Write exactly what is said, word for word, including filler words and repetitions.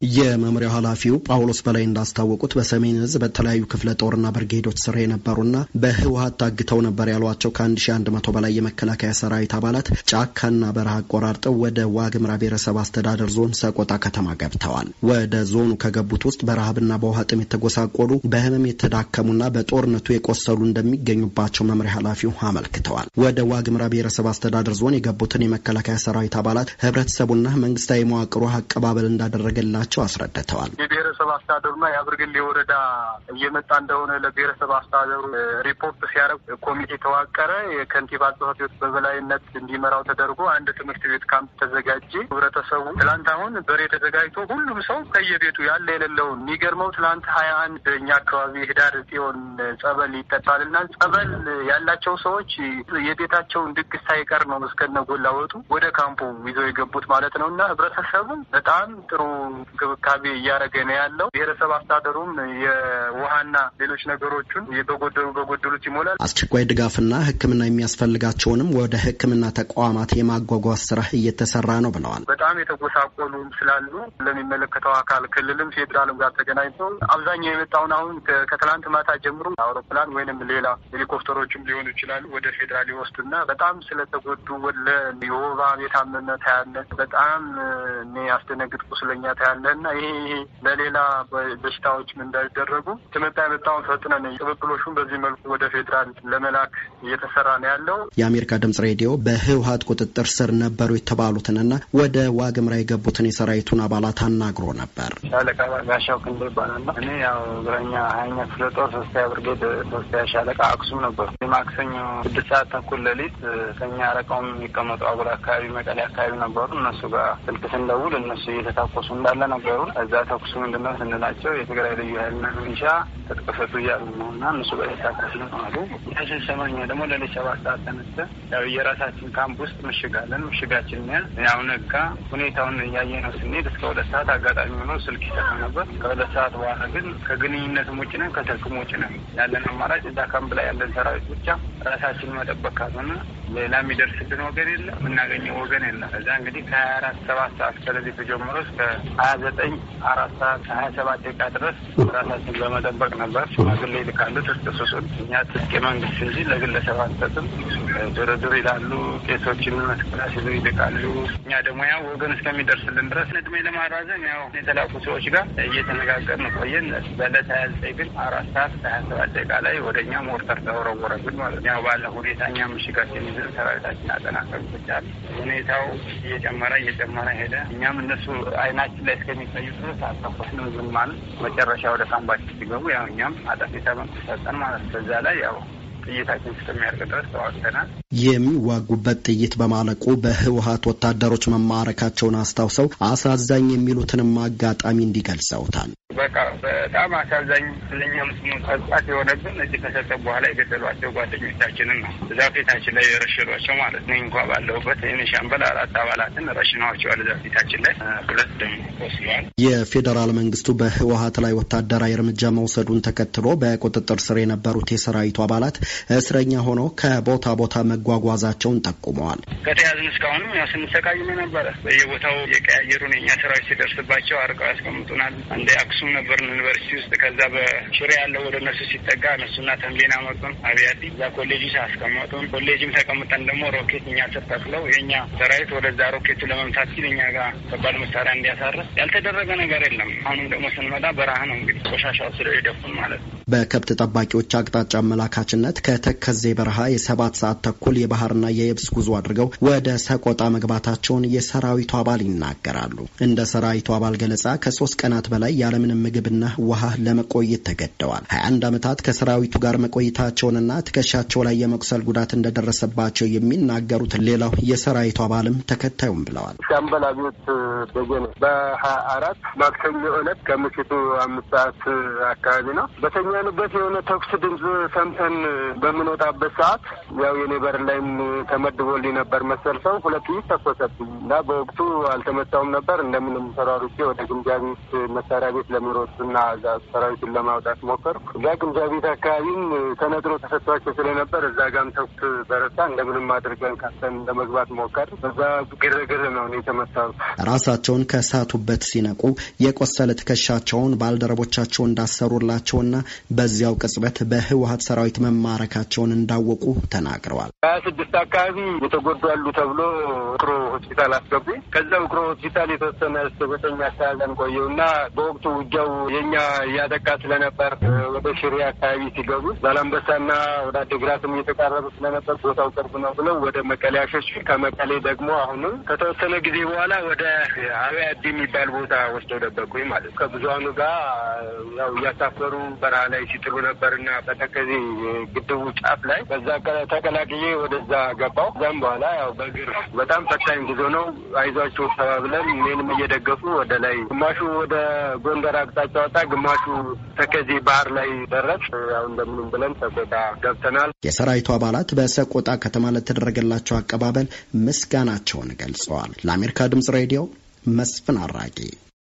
የመምሪያው ኃላፊው ጳውሎስ በላይ እንዳስታወቁት በሰሜን ዕዝ በተለያዩ ክፍለ ጦርና ብርጌዶች ስር የነበሩና በህወሓት ታግተው ነበር ያሏቸው ከ1100 በላይ የመከላከያ ሰራዊት አባላት ጫካና በረሃ አቆራርጠው ወደ ዋግምራ ብሔረሰብ አስተዳደር ዞን ሰቆጣ ከተማ ገብተዋል። ወደ ዞኑ ከገቡት ውስጥ በረሃብና በውሃ ጥም የተጎሳቆሉ በህመም የተዳከሙና በጦርነቱ የቆሰሉ እንደሚገኙባቸው መምሪያ ኃላፊው አመልክተዋል። ወደ ዋግምራ ብሔረሰብ አስተዳደር ዞን የገቡትን የመከላከያ ሰራዊት አባላት ህብረተሰቡና መንግስታዊ መዋቅሩ አቀባበል እንዳደረገላቸው አስረድተዋል። የብሔረሰብ አስተዳደሩና የአብርግሌ ወረዳ እየመጣ እንደሆነ ለብሔረሰብ አስተዳደሩ ሪፖርት ሲያደርግ ኮሚቴ ተዋቀረ። የከንቲባ ጽሕፈት ቤት በበላይነት እንዲመራው ተደርጎ አንድ ትምህርት ቤት ካምፕ ተዘጋጀ። ህብረተሰቡ ትላንት አሁን በሬ ተዘጋጅቶ ሁሉም ሰው ከየቤቱ ያለ የሌለውን የሚገርመው ትላንት ሀያ አንድ እኛ አካባቢ ህዳር ጽዮን ጸበል ይጠጣልና ጸበል ያላቸው ሰዎች የቤታቸውን ድግስ ሳይቀር ነው እስከነ ጎላ ወጡ ወደ ካምፑ ይዘው የገቡት ማለት ነውና ህብረተሰቡ በጣም ጥሩ እንክብካቤ እያደረገ ነው ያለው። ብሔረሰብ አስተዳደሩም የውሃና ሌሎች ነገሮችን በጎደሉ በጎደሉት ይሞላል። አስቸኳይ ድጋፍና ሕክምና የሚያስፈልጋቸውንም ወደ ሕክምና ተቋማት የማጓጓዝ ስራ እየተሰራ ነው ብለዋል። በጣም የተጎሳቆሉ ስላሉ ለሚመለከተው አካል ክልልም ፌዴራልም ጋር ተገናኝተው አብዛኛው የመጣውን አሁን ከትላንት ማታ ጀምሮ አውሮፕላን ወይንም ሌላ ሄሊኮፕተሮችም ሊሆኑ ይችላሉ ወደ ፌዴራል ይወስዱና በጣም ስለተጎዱ ወለ የወባ የታመመ ታያለ በጣም ያስደነግጥ ቁስለኛ ታያለና ይሄ ይሄ ለሌላ በሽታዎች ምን እንዳይደረጉ ትምህርት ያመጣውን ፈጥነን ቅብብሎሹን በዚህ መልኩ ወደ ፌዴራል ለመላክ እየተሰራ ነው ያለው። የአሜሪካ ድምጽ ሬዲዮ በህወሓት ቁጥጥር ስር ነበሩ የተባሉትንና ወደ ዋግምራ የገቡትን የሰራዊቱን አባላት አናግሮ ነበር። ሻለቃ ጋሻው ክንዴ ይባላል። እኔ ያው እግረኛ ሀያኛ ክፍለ ጦር ሶስተኛ ብርጌድ ሶስተኛ ሻለቃ አክሱም ነበር። ማክሰኞ ስድስት ሰዓት ተኩል ሌሊት ከኛ ረቃውም የሚቀመጡ አጉር አካባቢ መቀሌ አካባቢ ነበሩ። እነሱ ጋር ስልክ ስንደውል እነሱ እየተታኮሱ እንዳለ ነበሩ። እዛ ተኩሱ ምንድነው ስንላቸው የትግራይ ልዩ ኃይልና ሚሊሻ ተጥቅፈቱ እያሉ ነው እና እነሱ ጋር የታኮሱ ነው አሉ። ይህን ሰማኛ ደግሞ ለሌሊት ሰባት ሰዓት ተነስተን ያው የራሳችን ካምፕ ውስጥ ምሽጋለን። ምሽጋችን ያው ነጋ ሁኔታውን እያየ ነው ስንሄድ እስከ ሁለት ሰዓት አጋጣሚ ሆኖ ስልክ ይሰራ ነበር። ከሁለት ሰዓት በኋላ ግን ከግንኙነትም ውጭ ነን ከስልክም ውጭ ነን። ያለን አማራጭ እዛ ካምፕ ላይ ያለን ሰራዊት ብቻ ራሳችን መጠበቅ ካልሆነ ሌላ የሚደርስብን ወገን የለም፣ የምናገኘው ወገን የለም። እዛ እንግዲህ ከሀያ አራት ሰባት ሰዓት ከሌሊቱ ጀምሮ እስከ ሀያ ዘጠኝ አራት ሰዓት ሀያ ሰባት ደቂቃ ድረስ ራሳችን በመጠበቅ ነበር። ሽማግሌ ይልካሉ ትጥቅ ስጡን። እኛ ትጥቅ መንግስት እንጂ ለግለሰብ አንሰጥም ድርድር ይላሉ። ቄሶችን መስቀል ሲሉ ይልካሉ። እኛ ደግሞ ያው ወገን እስከሚደርስልን ድረስ እድሜ ለማራዘም ያው የተላኩ ሰዎች ጋር እየተነጋገርን ቆየን። በዕለት ሀያ ዘጠኝ ግን አራት ሰዓት ሀያ ሰባት ደቂቃ ላይ ወደኛ ሞርተር ተወረወረብን ማለት ነው። ያው ባለ ሁኔታ እኛ ምሽጋችን ይዘን ሰራዊታችን አጠናከርን ብቻል። ሁኔታው እየጨመረ እየጨመረ ሄደ። እኛም እነሱ አይናችን ላይ እስከሚታዩ ድረስ አልተኮስንም ዝም ማለት። መጨረሻ ወደ ካምባችን ሲገቡ ያው እኛም አጠፊታ መንቀሳቀን ማለት በዛ ላይ ያው ጥይታችን እስከሚያርቅ ድረስ ተዋግተናል። የሚዋጉበት ጥይት በማለቁ በህወሓት ወታደሮች መማረካቸውን አስታውሰው አሳዛኝ የሚሉትንም አጋጣሚ እንዲገልጸውታል። በቃ በጣም አሳዛኝ ለኛ ምስሙ ጸጥታ የሆነብን እዚህ ከሰጠ በኋላ የገደሏቸው ጓደኞቻችንን ነው። እዛ ፊታችን ላይ የረሸኗቸው ማለት ነው። እንኳን ባለሁበት እኔ ሻምበል አራት አባላትን ረሽነዋቸዋል። እዛ ፊታችን ላይ ሁለት ደግሞ ቆስለዋል። የፌዴራል መንግስቱ በህወሓት ላይ ወታደራዊ እርምጃ መውሰዱን ተከትሎ በቁጥጥር ስር የነበሩት የሰራዊቱ አባላት እስረኛ ሆነው ከቦታ ቦታ መጓጓዛቸውን ጠቁመዋል። ከተያዝን እስካሁንም ያው ስንሰቃይ ነበረ። በየቦታው የቀያየሩን የኛ ሰራዊት ሲደርስባቸው አርቀው ያስቀምጡናል። እንደ አክሱም ነበርን ዩኒቨርሲቲ ውስጥ። ከዛ በሽሬ ያለው ወደ እነሱ ሲጠጋ እነሱና ተንቤና መጡን። አብያዲ እዛ ኮሌጅ አስቀመጡን። ኮሌጅም ተቀምጠን ደግሞ ሮኬት እኛ ተተክለው የኛ ሰራዊት ወደዛ ሮኬቱ ለመምታት ሲል እኛ ጋር ከባድ መሳሪያ እንዲያሳርፍ ያልተደረገ ነገር የለም። አሁንም ደግሞ ስንመጣ በረሃ ነው እንግዲህ ቆሻሻው ስለው ይደፉን ማለት ነው። በከብት ጠባቂዎች አቅጣጫ አመላካችነት ከተከዜ በረሃ የሰባት ሰዓት ተኩል የባህርና የየብስ ጉዞ አድርገው ወደ ሰቆጣ መግባታቸውን የሰራዊቱ አባል ይናገራሉ። እንደ ሰራዊቱ አባል ገለጻ ከሶስት ቀናት በላይ ያለምንም ምግብና ውሃ ለመቆየት ተገደዋል። ሀያ አንድ ዓመታት ከሰራዊቱ ጋር መቆየታቸውንና ትከሻቸው ላይ የመቁሰል ጉዳት እንደደረሰባቸው የሚናገሩት ሌላው የሰራዊቱ አባልም ተከታዩም ብለዋል። ሻምበል አብዮት በገነ በሀያ አራት ማክሰኞ ዕለት ከምሽቱ አምስት ሰዓት አካባቢ ነው በተኛንበት የሆነ ተኩስ ድምፅ ሰምተን በምንወጣበት ሰዓት ያው የኔ በር ላይም ተመድቦልኝ ነበር መሰል ሰው ሁለት ተኮሰብኝ እና በወቅቱ አልተመታውም ነበር። እንደምንም ተሯሩጬ ወደ ግምጃ ቤት መሳሪያ ቤት ለመሮጥና እዛ ሰራዊቱን ለማውጣት ሞከርኩ። እዛ ግምጃ ቤት አካባቢም ተነጥሮ ተሰጥቷቸው ስለነበር እዛ ጋም ተኩስ በረታ። እንደምንም አድርገን ካስተን ለመግባት ሞከር። በዛ ግርግር ነው የተመታው። ራሳቸውን ከሳቱበት ሲነቁ የቆሰለ ትከሻቸውን ባልደረቦቻቸው እንዳሰሩላቸውና በዚያው ቅጽበት በህወሓት ሰራዊት መማረካቸውን እንዳወቁ ተናግረዋል። ሀያ ስድስት አካባቢ የተጎዱ አሉ ተብሎ ውቅሮ ሆስፒታል አስገቡ። ከዛ ውቅሮ ሆስፒታል የተወሰነ ዘጠኝ አካባቢ ቆየውና በወቅቱ ውጊያው የኛ ያደቃ ስለነበር ወደ ሽሬ አካባቢ ሲገቡ ዛላምበሳና ወደ አዲግራትም እየተቃረቡ ስለነበር ቦታው ቅርብ ነው ብለው ወደ መቀሌ አሸሹ። ከመቀሌ ደግሞ አሁንም ከተወሰነ ጊዜ በኋላ ወደ አብያዲ የሚባል ቦታ ወስደው ደበቁኝ ማለት ነው። ከብዙሃኑ ጋር ያው እያሳፈሩ በረሃ ላይ ሲጥሉ ነበርና በተከዜ ግድቡ ጫፍ ላይ በዛ ተቀላቅዬ ወደዛ ገባው። ከዛም በኋላ ያው በእግር በጣም ፈታኝ ጉዞ ነው። አይዟችሁ ተባብለን እኔንም እየደገፉ ወደ ላይ ግማሹ ወደ ጎንደር አቅጣጫ ወጣ፣ ግማሹ ተከዜ ባህር ላይ ደረስ። ያው እንደምንም ብለን ሰቆጣ ገብተናል። የሰራዊቱ አባላት በሰቆጣ ከተማ ለተደረገላቸው አቀባበል ምስጋናቸውን ገልጸዋል። ለአሜሪካ ድምጽ ሬዲዮ መስፍን አራቂ